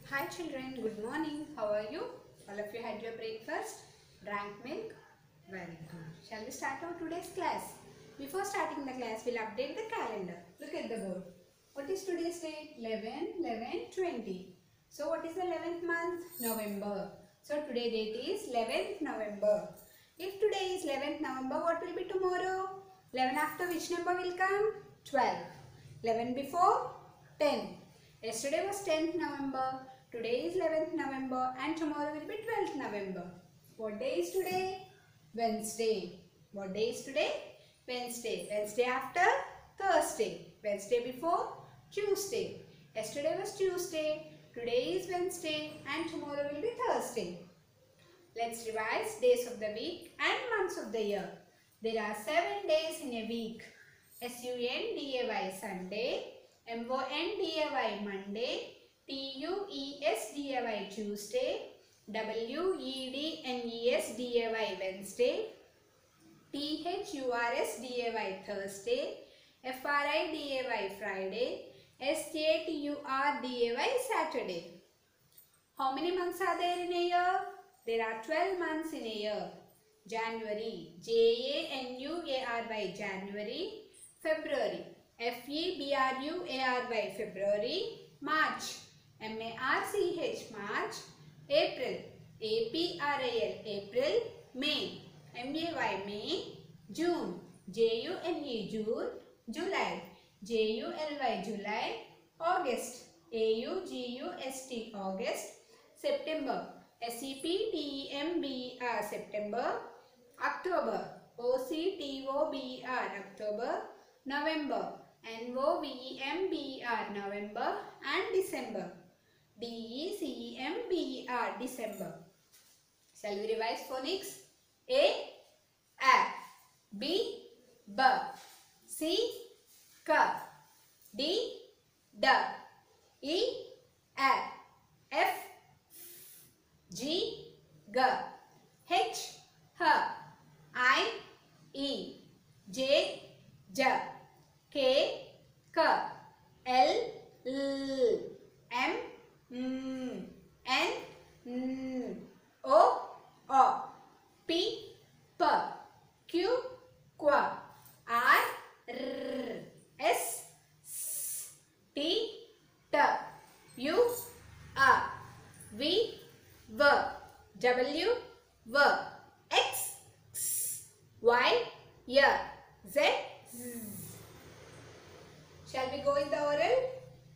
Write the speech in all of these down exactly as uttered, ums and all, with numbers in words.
Hi children, good morning. How are you? All of you had your breakfast? Drank milk? Very good. Shall we start our today's class? Before starting the class, we'll update the calendar. Look at the board. What is today's date? eleven, eleven, twenty. So what is the eleventh month? November. So today date is eleventh November. If today is eleventh November, what will be tomorrow? eleven after which number will come? twelve. eleven before? ten. Yesterday was tenth November, today is eleventh November and tomorrow will be twelfth November. What day is today? Wednesday. What day is today? Wednesday. Wednesday after? Thursday. Wednesday before? Tuesday. Yesterday was Tuesday, today is Wednesday and tomorrow will be Thursday. Let's revise days of the week and months of the year. There are seven days in a week. S U N D A Y Sunday, M O N D A Y Monday, T U E S D A Y Tuesday, W E D N E S D A Y Wednesday, T H U R S D A Y Thursday, F R I D A Y Friday, S J T U R D A Y Saturday. How many months are there in a year? There are twelve months in a year. January, J A N U A R Y, January. February, F E B R U A R Y, February. March, M A R C H, March. April, A P R I L, April. May, M A Y, May. June, J U N E, June. July, J U L Y, July. August, A U G U S T, August. September, S E P T E M B R, September. October, O C T O B R, October. November, N O V E M B R, November. And December, D E C E M B R, December. Shall we revise phonics? A, A, B, B, C, K, D, D, E, A, F, G, G, H, H, I, E, J, J, K, K, L, L, M, N, N, N, O, O, P, P, Q, Q, R, R, S, S, T, T, U, A, V, V, W, V, X, X, Y, Y, Z, Z. Shall we go with the oral?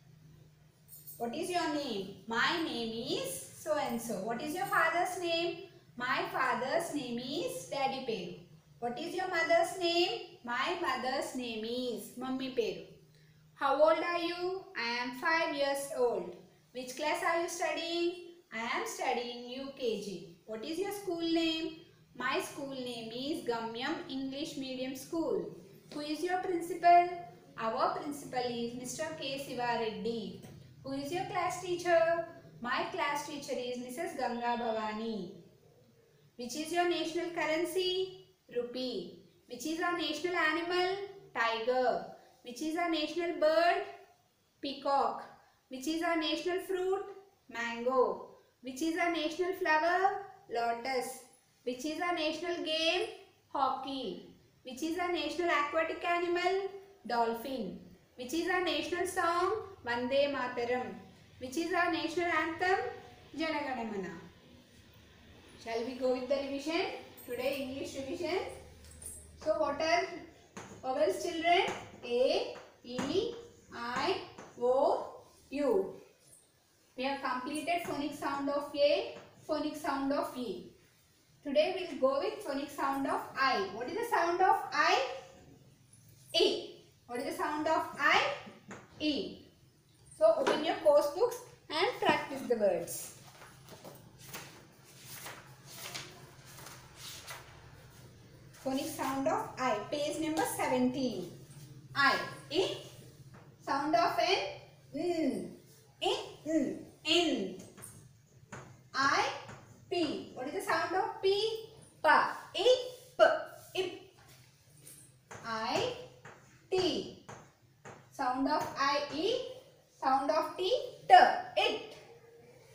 What is your name? My name is so and so. What is your father's name? My father's name is Daddy Peru. What is your mother's name? My mother's name is Mummy Peru. How old are you? I am five years old. Which class are you studying? I am studying U K G. What is your school name? My school name is Gamyam English Medium School. Who is your principal? Our principal is Mister K. Siva Reddy. Who is your class teacher? My class teacher is Missus Ganga Bhavani. Which is your national currency? Rupee. Which is our national animal? Tiger. Which is our national bird? Peacock. Which is our national fruit? Mango. Which is our national flower? Lotus. Which is our national game? Hockey. Which is our national aquatic animal? Dolphin. Which is our national song? Vande Mataram. Which is our national anthem? Jana Gana Mana. Shall we go with the revision? Today English revision. So what are vowels, children? A, E, I, O, U. We have completed phonic sound of A, phonic sound of E. Today we will go with phonic sound of I. What is the sound of I? E. What is the sound of I? E. So open your course books and practice the words. Phonic sound of I. Page number seventeen. I. E. Sound of N. N. In. N. In. I. P. What is the sound of P? Pa. I. P. Ip. I. T. Sound of I. E. Sound of T. T. It.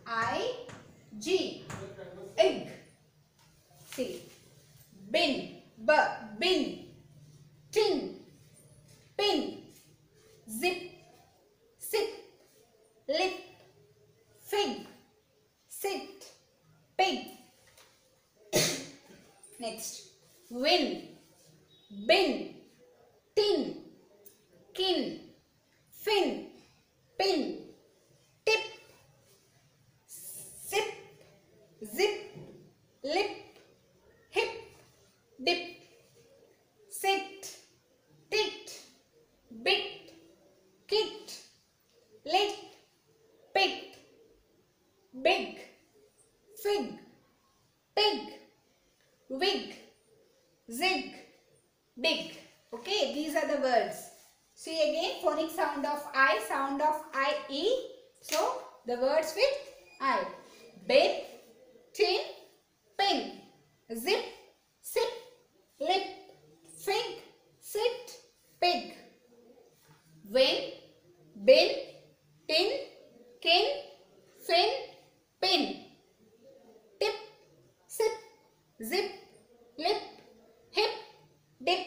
I G. Egg. See. Bin. B. Bin. Tin. Pin. Zip. Sip. Lip. Fig. Sit. Pig. Next. Win. Bin. Tin. Kin. Fin. Pin. Tip. Sip. Zip. Lip. Hip. Dip. Sit. Tit. Bit. Kit. Lit. Pit. Big. Fig. Pig. Wig. Zig. Dig. Okay, these are the words. See again, phonic sound of I, sound of I, E. So, the words with I. Bin, tin, pin, zip, sip, lip, fig, sit, pig. Win, bin, tin, kin, fin, pin. Tip, sip, zip, lip, hip, dip.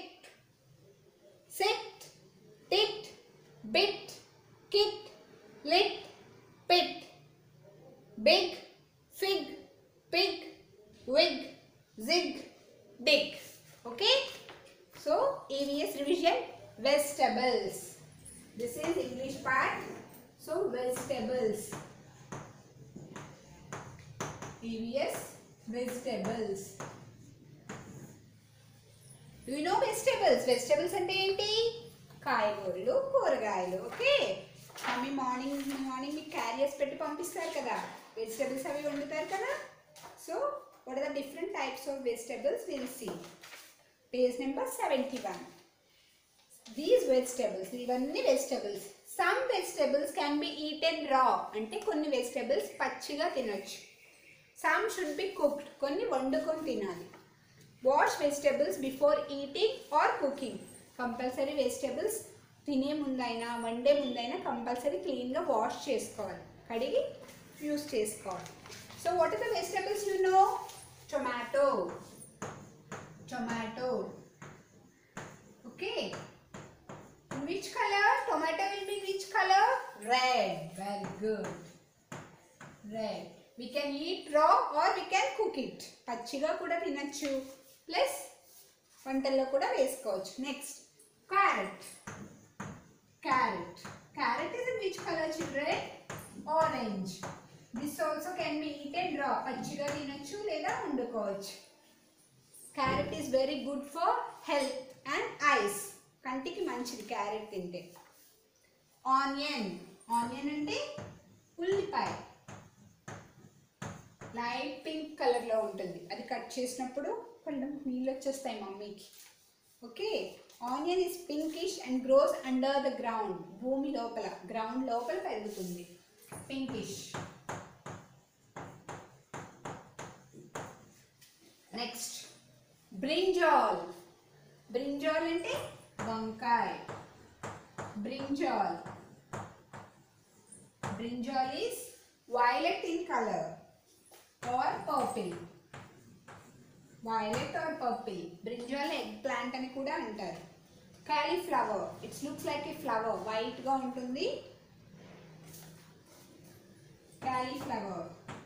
Sit, tit, bit, kit, lit, pit. Big, fig, pig, wig, zig, dig. Okay? So, E V S revision, vegetables. This is English part. So, vegetables. E V S, vegetables. Do you know vegetables? Vegetables అంటే ఏంటి? కాయగూరలు, కూరగాయలు. Okay, mummy morning morning మీకు carriers పెట్టి పంపిస్తారు కదా, vegetables అవి వండుతారు కదా. So what are the different types of vegetables will see. Page number seventy one. These vegetables, ఇవన్నీ vegetables. Some vegetables can be eaten raw, అంటే కొన్ని వెజిటబుల్స్ పచ్చిగా తినొచ్చు. సమ్ షుడ్ బి కుక్డ్, కొన్ని వండుకొని తినాలి. Wash vegetables before eating or cooking. Compulsory vegetables తినే ముందైనా వండే ముందైనా కంపల్సరీ క్లీన్గా వాష్ చేసుకోవాలి, కడిగి యూస్ చేసుకోవాలి. So what are the vegetables you know? Tomato, tomato. Okay, which colour? Tomato will be which colour? Red. Very good, red. We can eat raw or we can cook it. పచ్చిగా కూడా తినచ్చు, plus వంటల్లో కూడా వేసుకోవచ్చు. Next, carrot. Carrot. Carrot is in which color, children? Orange. This also can be eaten raw. పచ్చిగా తినచ్చు లేదా వండుకోవచ్చు. Carrot is very good for health and eyes. కంటికి మంచిది క్యారెట్ తింటే. ఆనియన్. ఆనియన్ అంటే ఉల్లిపాయ. లైట్ పింక్ కలర్లో ఉంటుంది, అది కట్ చేసినప్పుడు కొంచెం నీళ్ళు వచ్చేస్తాయి మమ్మీకి. Okay, onion is pinkish and grows under the ground. భూమి లోపల, గ్రౌండ్ లోపల పెరుగుతుంది. పింకిష్. Next, brinjal. బ్రింజాల్ అంటే వంకాయ. Brinjal. Brinjal is violet in colour or purple. Violet or purple. Brinjal egg plant అని కూడా అంటారు. Cauliflower. It looks like a flower. White గా ఉంటుంది. Cauliflower.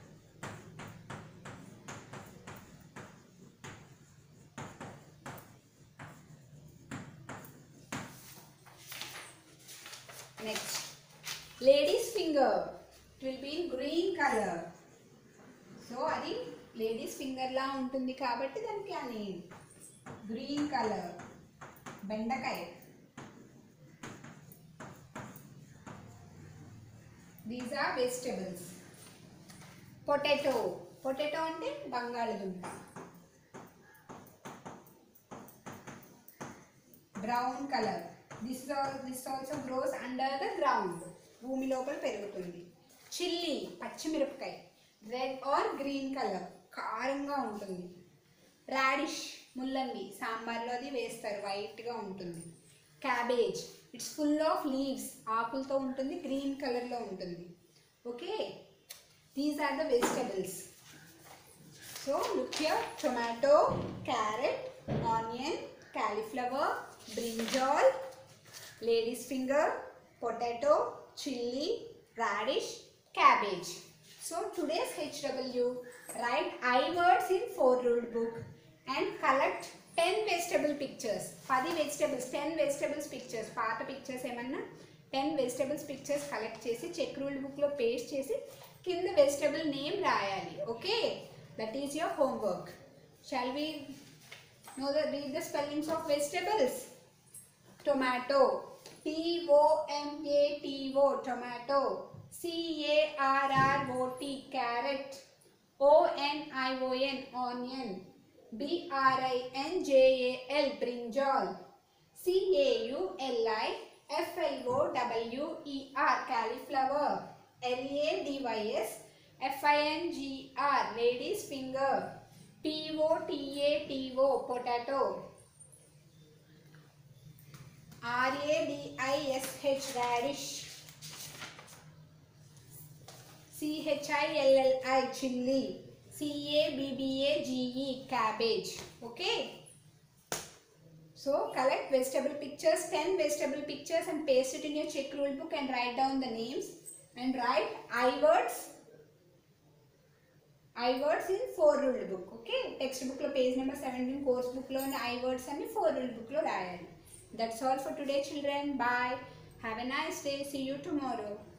Next, lady's finger. It will be in green color. సో అది ladies finger లా ఉంటుంది కాబట్టి దానికి అని గ్రీన్ కలర్. బెండకాయ. These are vegetables. Potato. Potato అంటే బంగాళదుంప. Brown colour. This this also grows under the ground. భూమి లోపల పెరుగుతుంది. చిల్లీ, పచ్చిమిరపకాయ. రెడ్ ఆర్ గ్రీన్ కలర్, కారంగా ఉంటుంది. రాడిష్, ముల్లంగి, సాంబార్లో అది వేస్తారు, వైట్గా ఉంటుంది. Cabbage. It's full of leaves, ఆకులతో ఉంటుంది, గ్రీన్ కలర్లో ఉంటుంది. Okay, These are the vegetables. So look here, tomato, carrot, onion, cauliflower, brinjal, lady's finger, potato, chilli, radish, cabbage. So today's H W, write I words in four ruled book and collect ten vegetable pictures. ten vegetables, ten vegetables pictures. Paata pictures emanna ten vegetables pictures collect chesi check ruled book lo paste chesi kinda vegetable name rayali. Okay, that is your homework. Shall we know the read the spellings of vegetables? Tomato, T O M A T O, tomato. C A R R O T, carrot. O N I O N, onion. B R I N J A L, brinjal. C A U L I F L O W E R, cauliflower. L A D Y S F I N G R, lady's finger. P O T A T O, potato. R A D I S H, radish. C H I L L I, chilli. C A B B A G E, cabbage. Okay. So collect vegetable pictures, ten vegetable pictures and paste it in your check rule book and write down the names and write I words. I words in four ruled book. Okay. Textbook lo page number seventeen, course book lo I words and four ruled book lo rayali. That's all for today, children. Bye. Have a nice day. See you tomorrow.